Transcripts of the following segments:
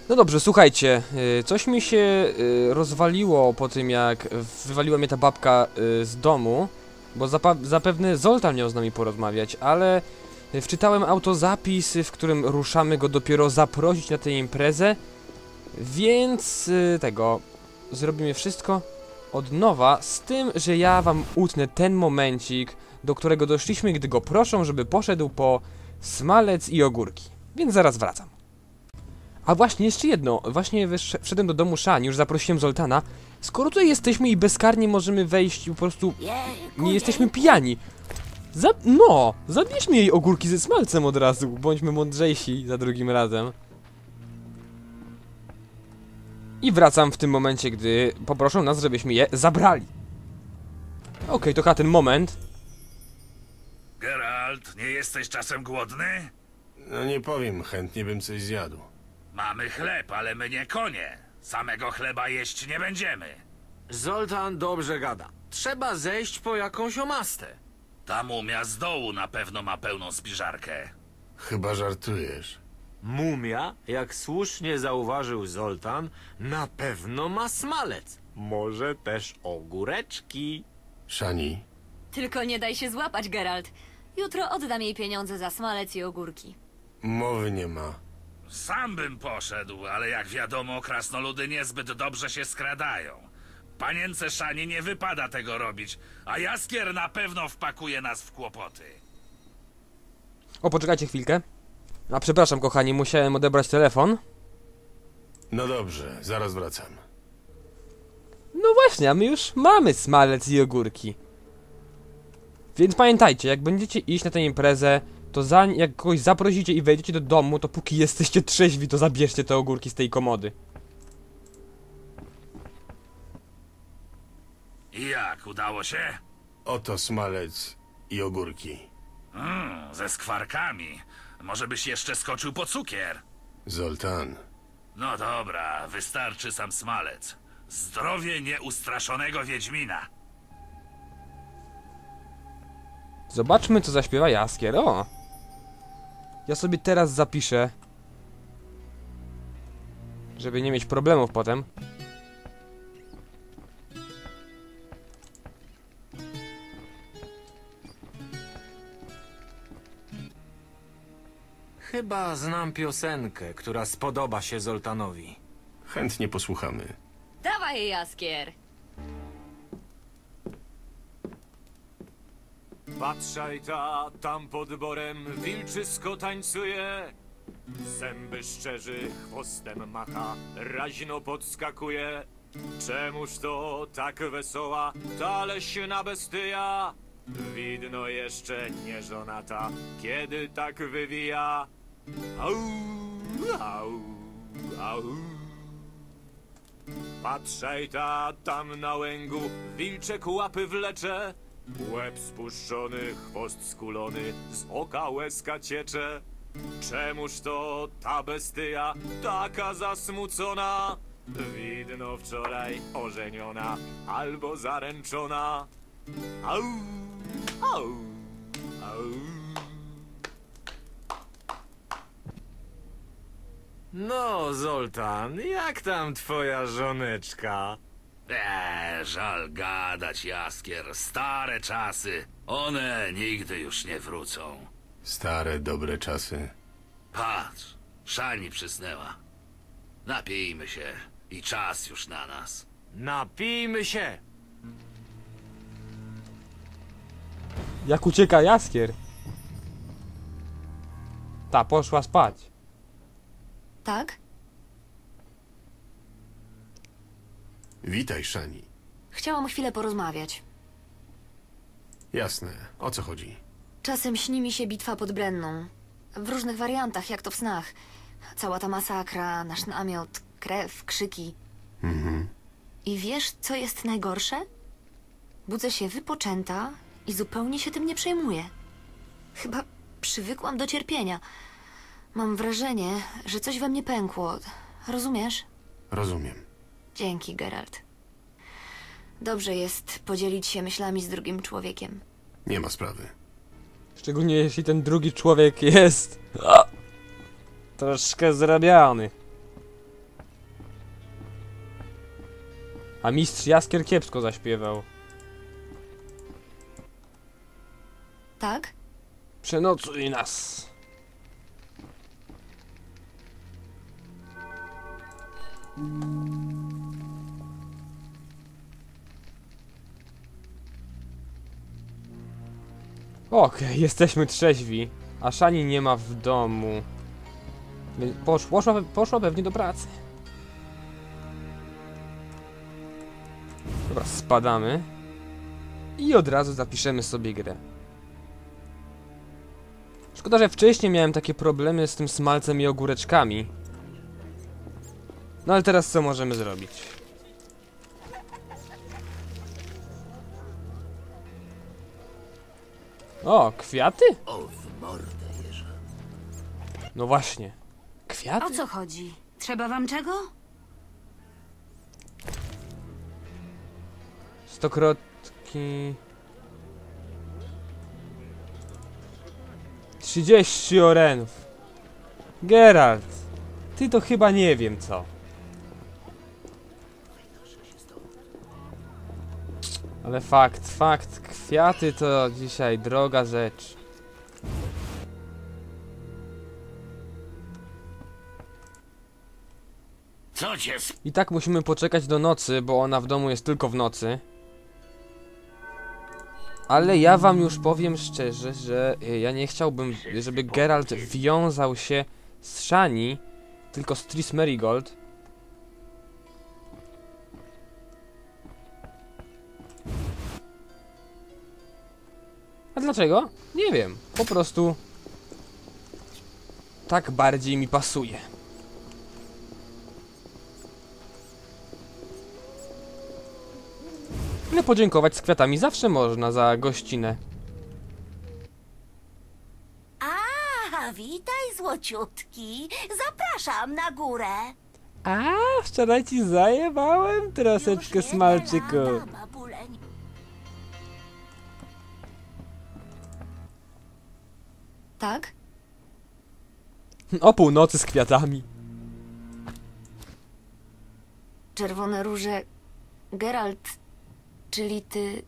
No dobrze, słuchajcie, coś mi się rozwaliło po tym, jak wywaliła mnie ta babka z domu, bo zapewne Zoltan miał z nami porozmawiać, ale wczytałem autozapis, w którym ruszamy go dopiero zaprosić na tę imprezę, więc zrobimy wszystko od nowa, z tym, że ja wam utnę ten momencik, do którego doszliśmy, gdy go proszą, żeby poszedł po smalec i ogórki, więc zaraz wracam. A właśnie, jeszcze jedno. Właśnie wszedłem do domu Szani, już zaprosiłem Zoltana. Skoro tutaj jesteśmy i bezkarnie możemy wejść i po prostu nie jesteśmy pijani. Zabierzmy jej ogórki ze smalcem od razu. Bądźmy mądrzejsi za drugim razem. I wracam w tym momencie, gdy poproszą nas, żebyśmy je zabrali. Okej, to chyba ten moment. Geralt, nie jesteś czasem głodny? No nie powiem, chętnie bym coś zjadł. Mamy chleb, ale my nie konie. Samego chleba jeść nie będziemy. Zoltan dobrze gada. Trzeba zejść po jakąś omastę. Ta mumia z dołu na pewno ma pełną spiżarkę. Chyba żartujesz. Mumia, jak słusznie zauważył Zoltan, na pewno ma smalec. Może też ogóreczki. Szani, Tylko nie daj się złapać, Geralt. Jutro oddam jej pieniądze za smalec i ogórki. mowy nie ma. Sam bym poszedł, ale jak wiadomo, krasnoludy niezbyt dobrze się skradają. Panience Szani nie wypada tego robić, a Jaskier na pewno wpakuje nas w kłopoty. O, poczekajcie chwilkę. A przepraszam, kochani, musiałem odebrać telefon. No dobrze, zaraz wracam. No właśnie, a my już mamy smalec i ogórki. Więc pamiętajcie, jak będziecie iść na tę imprezę, to jak kogoś zaprosicie i wejdziecie do domu, to póki jesteście trzeźwi, to zabierzcie te ogórki z tej komody. I jak, udało się? Oto smalec i ogórki. Ze skwarkami. Może byś jeszcze skoczył po cukier? Zoltan, No dobra, wystarczy sam smalec. Zdrowie nieustraszonego Wiedźmina. Zobaczmy, co zaśpiewa Jaskier. O! Ja sobie teraz zapiszę, żeby nie mieć problemów potem. Chyba znam piosenkę, która spodoba się Zoltanowi. chętnie posłuchamy. Dawaj, Jaskier! Patrzaj ta, tam pod borem wilczysko tańcuje. Zęby szczerzy, chwostem macha, raźno podskakuje. Czemuż to tak wesoła ta leśna bestya? Widno jeszcze nie żonata, kiedy tak wywija. Au, au, au. Patrzaj ta, tam na łęgu wilczek łapy wlecze. Łeb spuszczony, chwost skulony, z oka łezka ciecze. Czemuż to ta bestya taka zasmucona? Widno wczoraj ożeniona albo zaręczona. Au, au, au. No, Zoltan, jak tam twoja żoneczka? Żal gadać, Jaskier. Stare czasy. One nigdy już nie wrócą. Stare, dobre czasy. Patrz, Szani przysnęła. Napijmy się i czas już na nas. Napijmy się! Jak ucieka Jaskier? Ta poszła spać. Tak? Witaj, Szani. Chciałam chwilę porozmawiać. Jasne, o co chodzi? Czasem śni mi się bitwa pod Brenną. W różnych wariantach, jak to w snach. Cała ta masakra, nasz namiot, krew, krzyki. I wiesz, co jest najgorsze? Budzę się wypoczęta i zupełnie się tym nie przejmuję. Chyba przywykłam do cierpienia. Mam wrażenie, że coś we mnie pękło. Rozumiesz? Rozumiem. Dzięki, Geralt. Dobrze jest podzielić się myślami z drugim człowiekiem. Nie ma sprawy. Szczególnie jeśli ten drugi człowiek jest troszkę zrabiany. A mistrz Jaskier kiepsko zaśpiewał. Tak? Przenocuj nas. Okej, jesteśmy trzeźwi, a Shani nie ma w domu. Więc poszła pewnie do pracy. Dobra, spadamy. I od razu zapiszemy sobie grę. Szkoda, że wcześniej miałem takie problemy z tym smalcem i ogóreczkami. No ale teraz co możemy zrobić? O, kwiaty? No właśnie. O Kwiaty? co chodzi? Trzeba wam czego? Stokrotki... 30 orenów. Geralt, ty to chyba nie wiem co. Ale fakt, kwiaty to dzisiaj droga rzecz. Co cię I tak musimy poczekać do nocy, bo ona w domu jest tylko w nocy. Ale ja wam już powiem szczerze, że ja nie chciałbym, żeby Geralt wiązał się z Shani, tylko z Triss Merigold. A dlaczego? Nie wiem. Po prostu tak bardziej mi pasuje. Ale podziękować z kwiatami zawsze można za gościnę. A, witaj, złociutki. Zapraszam na górę. A, wczoraj ci zajebałem troszeczkę Już nie smalczyku. lada, babuleń. Tak? O północy z kwiatami. Czerwone róże... Geralt... Czyli ty...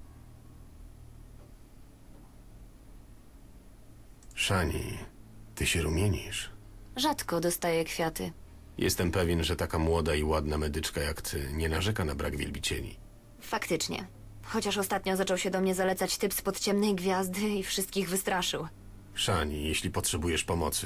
Shani, ty się rumienisz. Rzadko dostaję kwiaty. Jestem pewien, że taka młoda i ładna medyczka jak ty nie narzeka na brak wielbicieli. Faktycznie. Chociaż ostatnio zaczął się do mnie zalecać typ spod ciemnej gwiazdy i wszystkich wystraszył. Shani, jeśli potrzebujesz pomocy,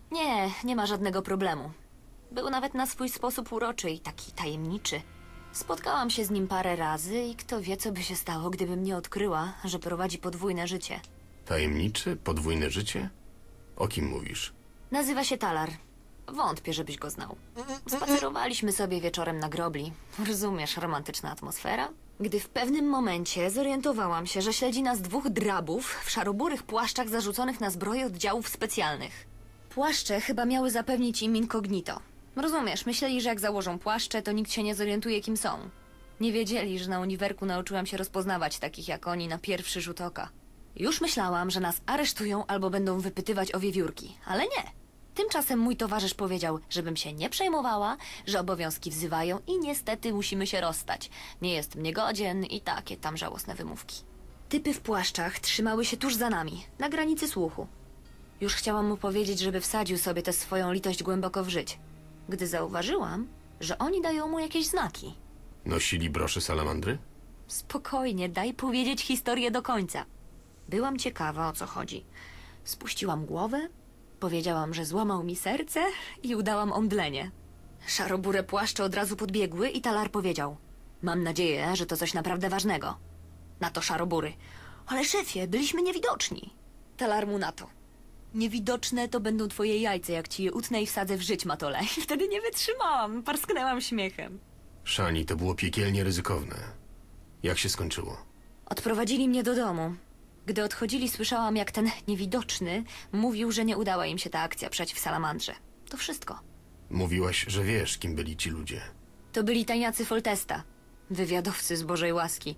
Nie ma żadnego problemu. Był nawet na swój sposób uroczy i taki tajemniczy. Spotkałam się z nim parę razy i kto wie, co by się stało, gdybym nie odkryła, że prowadzi podwójne życie. tajemniczy, podwójne życie? O kim mówisz? Nazywa się Talar. Wątpię, żebyś go znał. Spacerowaliśmy sobie wieczorem na grobli. Rozumiesz, romantyczna atmosfera? Gdy w pewnym momencie zorientowałam się, że śledzi nas dwóch drabów w szaroburych płaszczach zarzuconych na zbroję oddziałów specjalnych. Płaszcze chyba miały zapewnić im incognito. Rozumiesz, myśleli, że jak założą płaszcze, to nikt się nie zorientuje, kim są. Nie wiedzieli, że na uniwerku nauczyłam się rozpoznawać takich jak oni na pierwszy rzut oka. Już myślałam, że nas aresztują albo będą wypytywać o wiewiórki, ale nie. Tymczasem mój towarzysz powiedział, żebym się nie przejmowała, że obowiązki wzywają i niestety musimy się rozstać. Nie jest mnie godzien i takie tam żałosne wymówki. Typy w płaszczach trzymały się tuż za nami, na granicy słuchu. Już chciałam mu powiedzieć, żeby wsadził sobie tę swoją litość głęboko w żyć, gdy zauważyłam, że oni dają mu jakieś znaki. Nosili brosze salamandry? Spokojnie, daj powiedzieć historię do końca. Byłam ciekawa, o co chodzi. Spuściłam głowę, powiedziałam, że złamał mi serce i udałam omdlenie. Szarobure płaszcze od razu podbiegły i Talar powiedział: mam nadzieję, że to coś naprawdę ważnego. Na to szarobury: ale szefie, byliśmy niewidoczni. Talar mu na to: niewidoczne to będą twoje jajca, jak ci je utnę i wsadzę w żyć, matole. I wtedy nie wytrzymałam, parsknęłam śmiechem. Shani, to było piekielnie ryzykowne. Jak się skończyło? Odprowadzili mnie do domu. Gdy odchodzili, słyszałam, jak ten niewidoczny mówił, że nie udała im się ta akcja przeciw salamandrze. To wszystko. Mówiłaś, że wiesz, kim byli ci ludzie. To byli tajniacy Foltesta, wywiadowcy z Bożej łaski.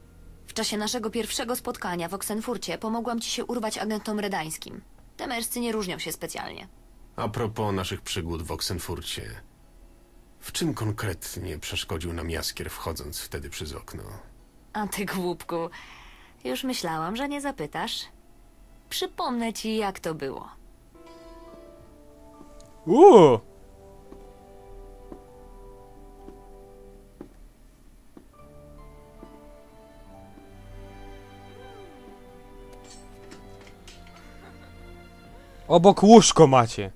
W czasie naszego pierwszego spotkania w Oxenfurcie pomogłam ci się urwać agentom redańskim. Te mężczyźni nie różnią się specjalnie. A propos naszych przygód w Oxenfurcie. W czym konkretnie przeszkodził nam Jaskier, wchodząc wtedy przez okno? A ty, głupku, już myślałam, że nie zapytasz. Przypomnę ci, jak to było. Uuu! Obok łóżko macie.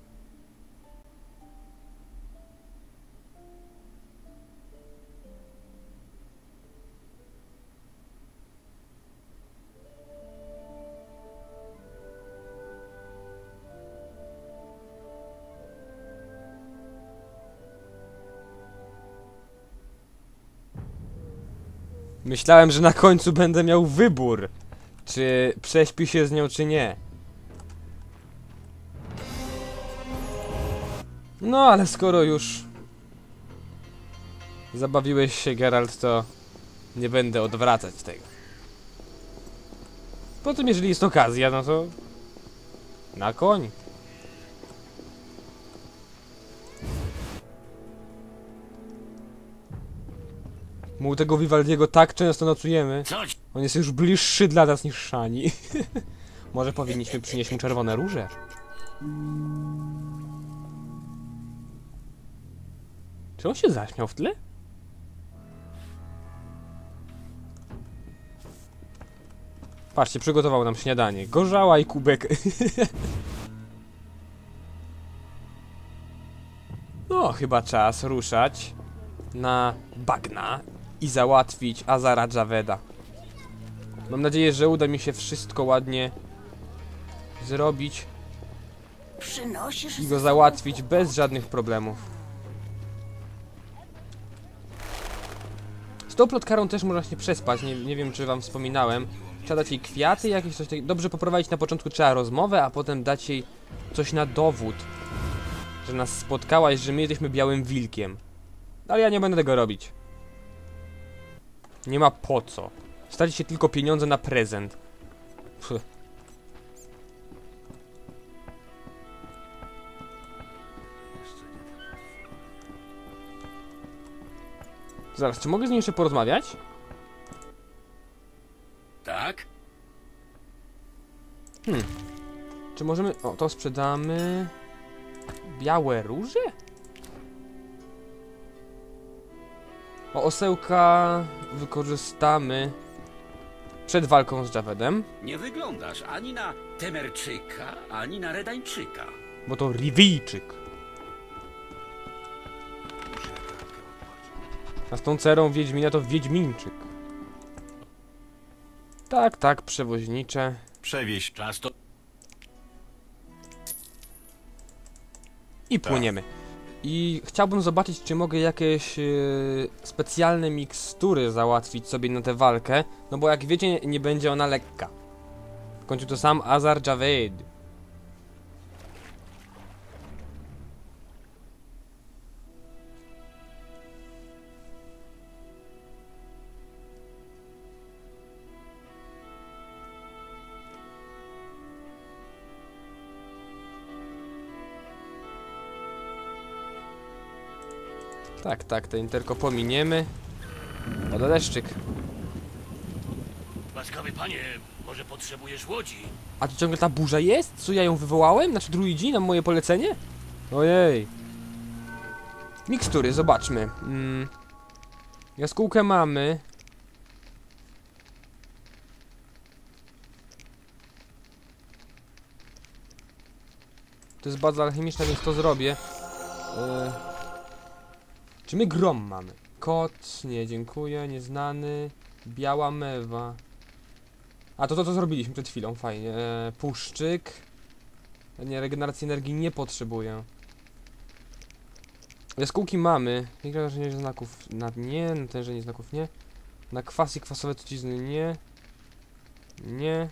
Myślałem, że na końcu będę miał wybór, czy prześpi się z nią, czy nie. No, ale skoro już zabawiłeś się, Geralt, to nie będę odwracać tego. Potem, jeżeli jest okazja, no to na koń. My u tego Vivaldiego tak często nocujemy. On jest już bliższy dla nas niż Szani. Może powinniśmy przynieść mu czerwone róże? Czy on się zaśmiał w tle? Patrzcie, przygotował nam śniadanie. Gorzała i kubek. No, chyba czas ruszać na bagna i załatwić Azara Javeda. Mam nadzieję, że uda mi się wszystko ładnie zrobić Przynosisz i go załatwić bez żadnych problemów. Z tą plotkarą też można się przespać, nie wiem, czy wam wspominałem. Trzeba dać jej kwiaty, jakieś coś takiego. Dobrze poprowadzić na początku trzeba rozmowę, a potem dać jej coś na dowód, że nas spotkałaś, że my jesteśmy białym wilkiem. Ale ja nie będę tego robić. Nie ma po co. Straci się tylko pieniądze na prezent. Pff. Zaraz, czy mogę z nim jeszcze porozmawiać? Tak? Czy możemy... O, to sprzedamy... Białe róże? O, osełka wykorzystamy przed walką z Javedem, Nie wyglądasz ani na Temerczyka, ani na Redańczyka. bo to Riwijczyk. A z tą cerą Wiedźmina to Wiedźminczyk. Tak, tak, przewoźnicze. Przewieź. Czas to... I płyniemy. I chciałbym zobaczyć, czy mogę jakieś specjalne mikstury załatwić sobie na tę walkę. No bo jak wiecie, nie będzie ona lekka. W końcu to sam Azar Javed. Tak, tak, ten interko pominiemy. Pada deszczyk. Łaskawy panie, może potrzebujesz łodzi? A to ciągle ta burza jest? Co, ja ją wywołałem? Znaczy druidzi na moje polecenie? Ojej. Mikstury, zobaczmy. Jaskółkę mamy. To jest baza alchemiczna, więc to zrobię. Czy my grom mamy? Kot, nie, dziękuję, nieznany. Biała mewa. A to zrobiliśmy przed chwilą, fajnie. Puszczyk. Nie, regeneracji energii nie potrzebuję. Jaskółki mamy. Natężenie znaków nie, natężenie znaków nie. Na kwas i kwasowe trucizny nie. Nie.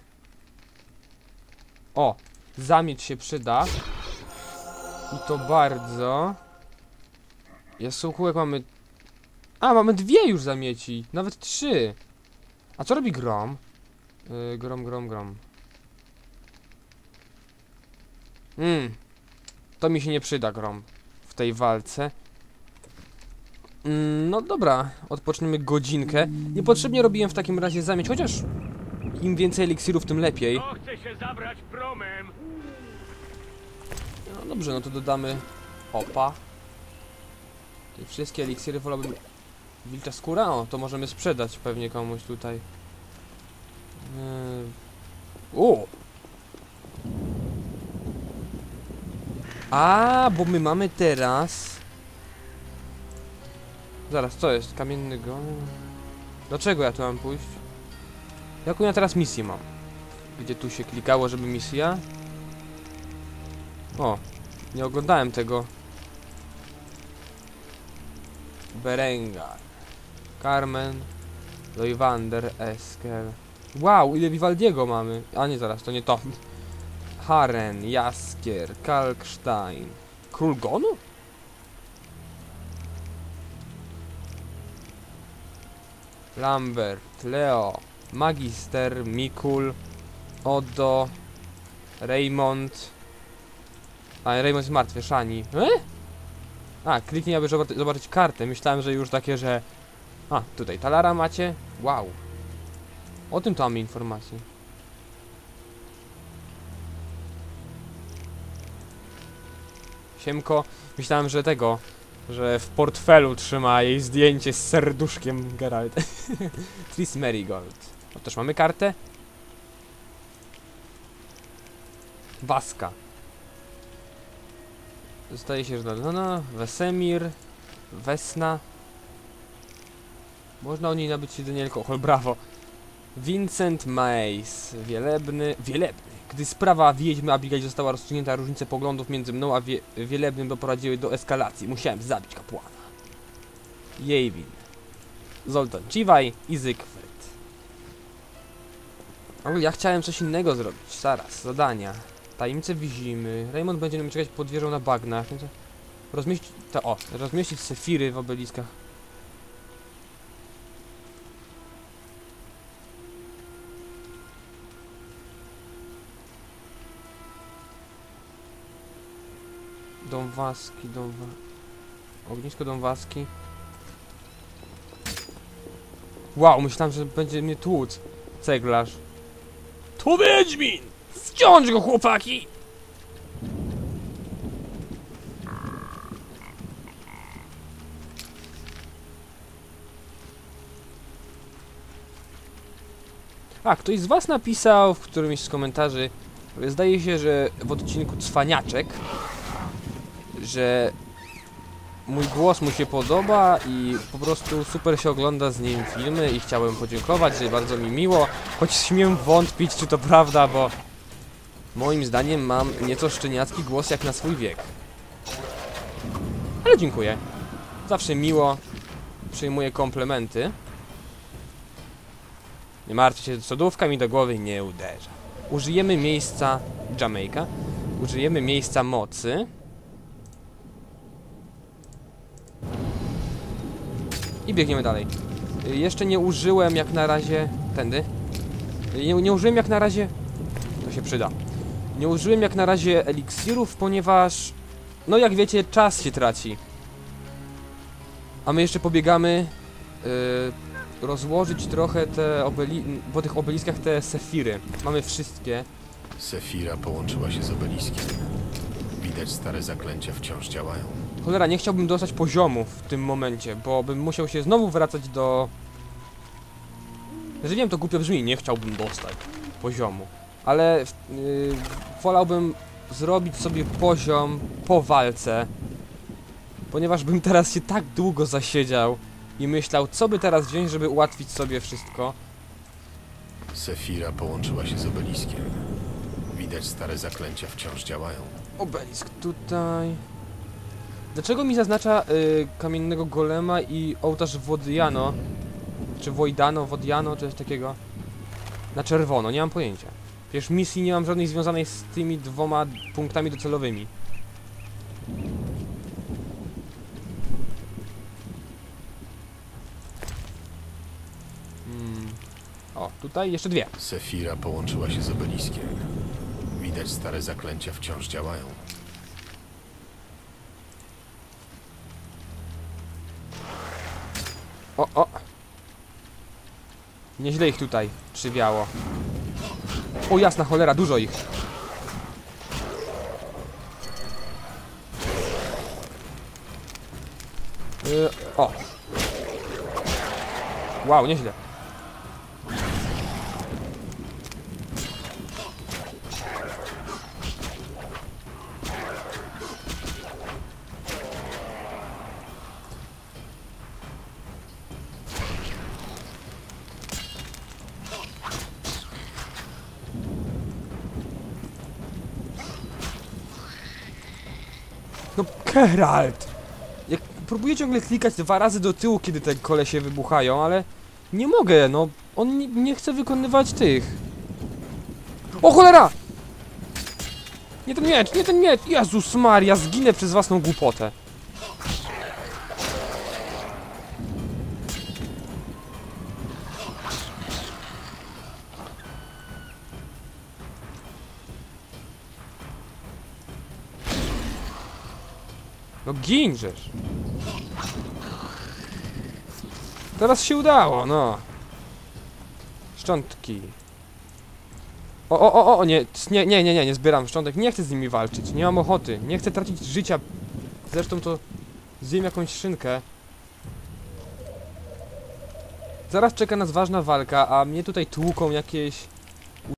O! Zamieć się przyda. I to bardzo. Jaskółek mamy... A, mamy 2 już zamieci. Nawet 3. A co robi grom? Grom. To mi się nie przyda, grom. W tej walce. No dobra, odpoczniemy godzinkę. Niepotrzebnie robiłem w takim razie zamieć, chociaż im więcej eliksirów, tym lepiej. Chce się zabrać promem. No dobrze, no to dodamy opa. Te wszystkie eliksiry wolałbym... Wilcza skóra? O, to możemy sprzedać pewnie komuś tutaj. A, bo my mamy teraz... Zaraz, co jest? Kamienny golem? Dlaczego ja tu mam pójść? Jaką ja teraz misję mam? Gdzie tu się klikało, żeby misja? O, nie oglądałem tego. Berengar, Carmen, Loiwander, Eskel. Wow, ile Vivaldiego mamy? A nie, zaraz, to nie to. Haren, Jaskier, Kalkstein. Król Gonu? Lambert, Leo, Magister, Mikul, Odo, Raymond. A, Raymond jest martwy, Shani. A, kliknij, aby zobaczyć kartę. Myślałem, że już takie, że... A, tutaj Talara macie? Wow. O tym to mamy informacje. Siemko, myślałem, że tego... Że w portfelu trzyma jej zdjęcie z serduszkiem Geralt. Tris Merigold. O, też mamy kartę. Waska. Zdaje się, że Wesemir, Wesna. Można o niej nabyć jedynie alkohol, brawo. Vincent Mace, Wielebny. Gdy sprawa wiedźmy Abigail została rozstrzygnięta, różnice poglądów między mną a Wielebnym doprowadziły do eskalacji. Musiałem zabić kapłana. Jejwin, Zoltan Ciwaj i Zygfryd. Ale ja chciałem coś innego zrobić. Zaraz, zadania. Tajemnice Wizimy. Raymond będzie nam czekać pod wieżą na bagnach. Rozmieścić sefiry w obeliskach. Ognisko Dąwaski. Wow, myślałem, że będzie mnie tłuc. Ceglarz. To Wiedźmin! Wciąż go, chłopaki! A, ktoś z was napisał w którymś z komentarzy, zdaje się, że w odcinku Cwaniaczek, że mój głos mu się podoba i po prostu super się ogląda z nim filmy i chciałem podziękować, że bardzo mi miło, choć śmiem wątpić, czy to prawda, bo moim zdaniem mam nieco szczeniacki głos jak na swój wiek. Ale dziękuję. Zawsze miło przyjmuję komplementy. Nie martwcie się, sodówka mi do głowy nie uderza. Użyjemy miejsca Jamaica. Użyjemy miejsca mocy. I biegniemy dalej. Jeszcze nie użyłem jak na razie... Tędy. Nie użyłem jak na razie... To się przyda. Nie użyłem jak na razie eliksirów, ponieważ... No jak wiecie, czas się traci. A my jeszcze pobiegamy... rozłożyć trochę te po tych obeliskach te sefiry. Mamy wszystkie. Sefira połączyła się z obeliskiem. Widać, stare zaklęcia wciąż działają. Cholera, nie chciałbym dostać poziomu w tym momencie, bo bym musiał się znowu wracać do... Że wiem, to głupio brzmi, nie chciałbym dostać poziomu. Ale wolałbym zrobić sobie poziom po walce, ponieważ bym teraz się tak długo zasiedział i myślał, co by teraz wziąć, żeby ułatwić sobie wszystko. Sefira połączyła się z obeliskiem. Widać, stare zaklęcia wciąż działają. Obelisk tutaj... Dlaczego mi zaznacza kamiennego golema i ołtarz Wodiano? Czy Wodiano, czy coś takiego? Na czerwono, nie mam pojęcia. Przecież misji nie mam żadnej związanej z tymi dwoma punktami docelowymi. O, tutaj jeszcze dwie. Sefira połączyła się z obeliskiem. Widać, stare zaklęcia wciąż działają. O. Nieźle ich tutaj przywiało. O jasna cholera, dużo ich. O. Wow, nieźle. No, Geralt! Jak próbuję ciągle klikać 2 razy do tyłu, kiedy te kolesie wybuchają, ale nie mogę, no. On nie chce wykonywać tych. O cholera! Nie ten miecz, nie ten miecz! Jezus Maria, zginę przez własną głupotę. No ginżesz. Teraz się udało, no. Szczątki. O, nie zbieram szczątek. Nie chcę z nimi walczyć, nie mam ochoty. Nie chcę tracić życia. Zresztą to zjem jakąś szynkę. Zaraz czeka nas ważna walka, a mnie tutaj tłuką jakieś